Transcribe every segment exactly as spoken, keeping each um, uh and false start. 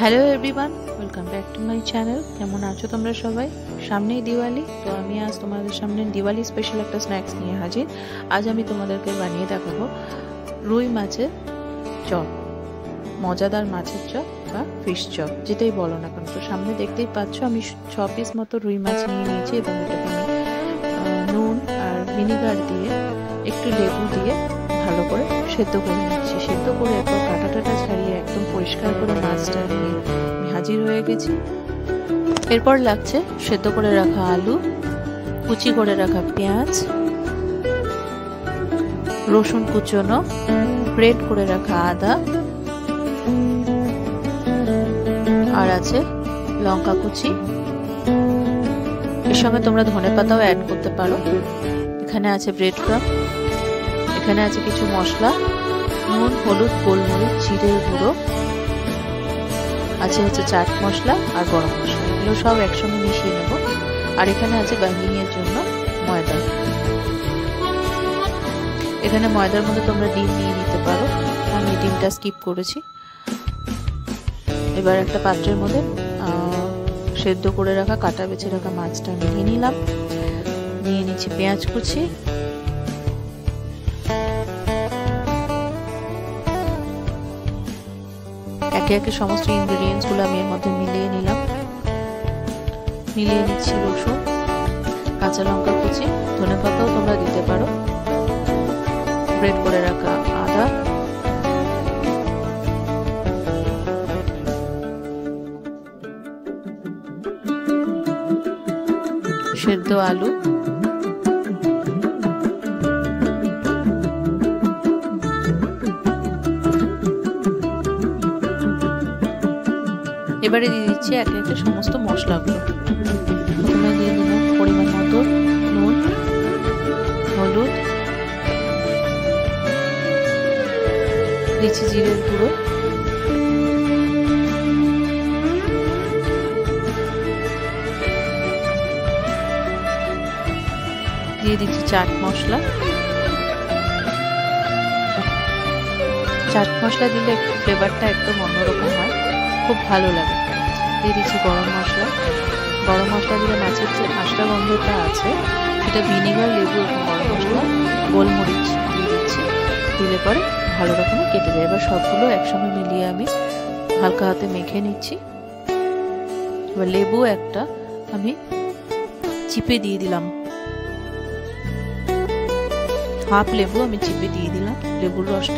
Hello everyone, welcome back to my channel. কেমন আছো তোমরা সবাই? সামনেই দিওয়ালি, তো আমি আজ তোমাদের সামনে দিওয়ালি স্পেশাল একটা স্ন্যাক্স নিয়ে হাজির। আজ আমি তোমাদেরকে বানিয়ে দেখাবো রুই মাছের চপ, মজাদার মাছের চপ বা ফিশ চপ, যেটাই বলো না কেন। তো সামনে দেখতেই পাচ্ছ আমি ছ পিস মতো রুই মাছ নিয়ে নিয়েছি এবং এটাকে আমি নুন আর ভিনিগার দিয়ে একটু লেবু দিয়ে ভালো করে সেদ্ধ করে নিচ্ছি। সেদ্ধ করে এরপর কাটা টাটা ছাড়িয়ে একদম পরিষ্কার করে মাছটা নিয়ে আমি হাজির হয়ে গেছি। এরপর লাগছে সেদ্ধ করে রাখা আলু, কুচি করে রাখা পেঁয়াজ, রসুন কুচনো, গ্রেট করে রাখা আদা, আর আছে লঙ্কা কুচি। এর সঙ্গে তোমরা ধনেপাতাও অ্যাড করতে পারো। এখানে আছে ব্রেড ক্রাম, এখানে আছে কিছু মশলা, নুন, হলুদ, গোলমরিচ, জিরের গুঁড়ো, আছে হচ্ছে চাট মশলা আর গরম মশলা। এগুলো সব একসঙ্গে মিশিয়ে নেব। আর এখানে আছে বাইন্ডিংয়ের জন্য ময়দা। এখানে ময়দার মধ্যে তোমরা ডিম নিয়ে নিতে পারো, আমি ডিমটা স্কিপ করেছি। এবার একটা পাত্রের মধ্যে সেদ্ধ করে রাখা কাটা বেছে রাখা মাছটা আমি নিয়ে নিলাম। নিয়ে নিচ্ছি পেঁয়াজ কুচি, একে একে সমস্ত ইনগ্রেডিয়েন্টস গুলো আমি এর মধ্যে মিলিয়ে নিলাম। মিলিয়ে নিচ্ছি রসুন, কাঁচা লঙ্কা কুচি, ধনেপাতাও তোমরা দিতে পারো, গ্রেট করে রাখা আদা, সেদ্ধ আলু, এবারে দিয়ে দিচ্ছি একে একে সমস্ত মশলাগুলো। প্রথমে দিয়ে দিলাম পরিমাণ মতো নুন, হলুদ, দিচ্ছি জিরের গুঁড়ো, দিয়ে দিচ্ছি চাট মশলা। চাট মশলা দিলে ফ্লেভারটা একদম অন্যরকম হয়, খুব ভালো লাগে। দিয়ে দিচ্ছি গরম মশলা। গরম মশলা দিলে মাছের যে আষ্টা গন্ধটা আছে সেটা ভিনেগার, লেবু এবং গরম মশলা, গোলমরিচ দিয়ে দিচ্ছি, দিলে পরে ভালো রকমের কেটে যায়। এবার সবগুলো একসঙ্গে মিলিয়ে আমি হালকা হাতে মেখে নিচ্ছি। এবার লেবু একটা আমি চিপে দিয়ে দিলাম, হাফ লেবু আমি চিপে দিয়ে দিলাম লেবুর রসটা।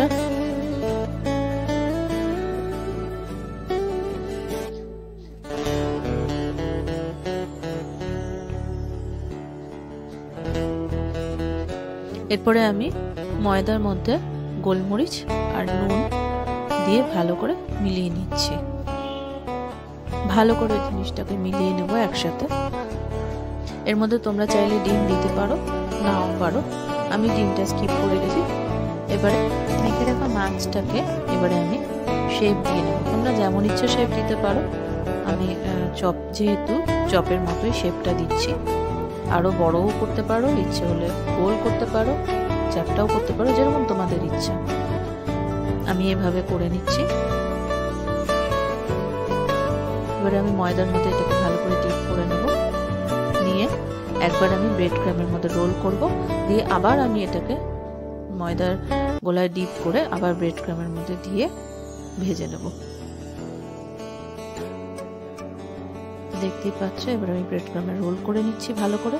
এরপরে আমি ময়দার মধ্যে গোলমরিচ আর নুন দিয়ে ভালো করে মিলিয়ে নিচ্ছি। ভালো করে জিনিসটাকে মিলিয়ে নেব একসাথে। এর মধ্যে তোমরা চাইলে ডিম দিতে পারো, নাও পারো, আমি ডিমটা স্কিপ করে গেছি। এবারে মেখে রাখা মাছটাকে এবারে আমি শেপ দিয়ে নেব। তোমরা যেমন ইচ্ছে শেপ দিতে পারো, আমি চপ যেহেতু চপের মতোই শেপটা দিচ্ছি। আরো বড়ও করতে পারো, ইচ্ছে হলে গোল করতে পারো, চ্যাপটাও করতে পারো, যেরকম তোমাদের ইচ্ছা। আমি এভাবে করে নিচ্ছি। এবারে আমি ময়দার মধ্যে এটাকে ভালো করে ডিপ করে নেব। নিয়ে একবার আমি ব্রেড ক্রামের মধ্যে রোল করব, দিয়ে আবার আমি এটাকে ময়দার গোলায় ডিপ করে আবার ব্রেড ক্রামের মধ্যে দিয়ে ভেজে নেব। দেখতেই পাচ্ছ, এবার আমি ব্রেড ক্রামে রোল করে নিচ্ছি ভালো করে।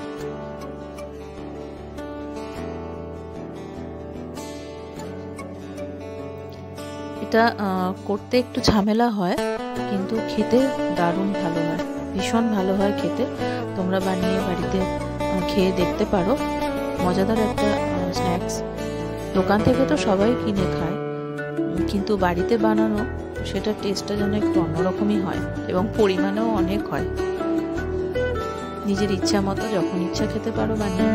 এটা করতে একটু ঝামেলা হয়, কিন্তু খেতে দারুণ ভালো হয়, ভীষণ ভালো হয় খেতে। তোমরা বানিয়ে বাড়িতে খেয়ে দেখতে পারো, মজাদার একটা স্ন্যাক্স। দোকান থেকে তো সবাই কিনে খায়, কিন্তু বাড়িতে বানানো সেটার টেস্টটা যেন একটু অন্যরকমই হয় এবং পরিমাণেও অনেক হয়। নিজের ইচ্ছা মতো যখন ইচ্ছা খেতে পারো বানিয়ে।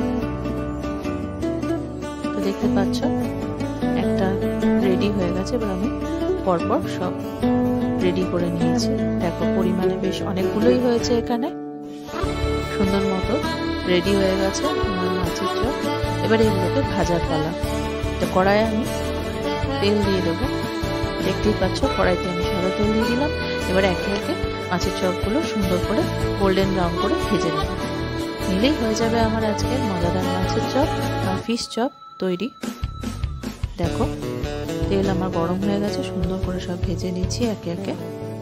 তো দেখতে পাচ্ছ একটা রেডি হয়ে গেছে। এবার আমি পরপর সব রেডি করে নিয়েছি। দেখো পরিমাণে বেশ অনেকগুলোই হয়েছে, এখানে সুন্দর মতো রেডি হয়ে গেছে আমার মাছের চপ। এবার এগুলোকে ভাজার পালা। তো কড়াইয়ে আমি তেল দিয়ে দেবো। দেখতেই পাচ্ছ কড়াইতে আমি সাদা তেল দিয়ে দিলাম। এবার একে একে মাছের চপগুলো সুন্দর করে গোল্ডেন ব্রাউন করে ভেজে নেব। নিলেই হয়ে যাবে আমার আজকের মজাদার মাছের চপ বা ফিশ চপ তৈরি। দেখো তেল আমার গরম হয়ে গেছে, সুন্দর করে সব ভেজে নিচ্ছি একে একে।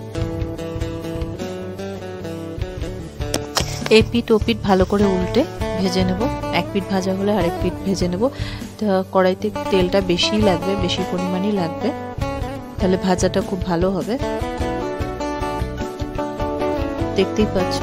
এই পিঠ ও পিঠ ভালো করে উল্টে ভেজে নেব। এক পিঠ ভাজা হলে আরেক পিঠ ভেজে নেব। তো কড়াইতে তেলটা বেশি লাগবে, বেশি পরিমাণই লাগবে, তাহলে ভাজাটা খুব ভালো হবে। দেখতেই পাচ্ছ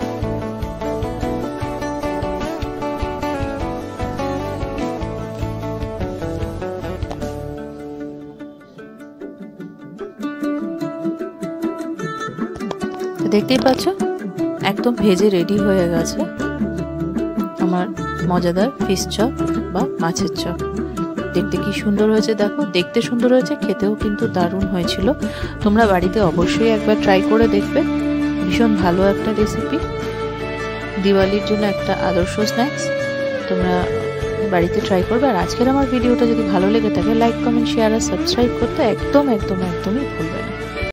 দেখতেই পাচ্ছ একদম ভেজে রেডি হয়ে গেছে আমার মজাদার ফিশ চপ বা মাছের চপ। দেখতে কি সুন্দর হয়েছে দেখো, দেখতে সুন্দর হয়েছে, খেতেও কিন্তু দারুণ হয়েছিল। তোমরা বাড়িতে অবশ্যই একবার ট্রাই করে দেখবে, ভীষণ ভালো একটা রেসিপি, দিওয়ালির জন্য একটা আদর্শ স্ন্যাক্স। তোমরা বাড়িতে ট্রাই করবে। আর আজকের আমার ভিডিওটা যদি ভালো লেগে থাকে লাইক কমেন্ট শেয়ার আর সাবস্ক্রাইব করতে একদম একদম একদমই ভুলবে না।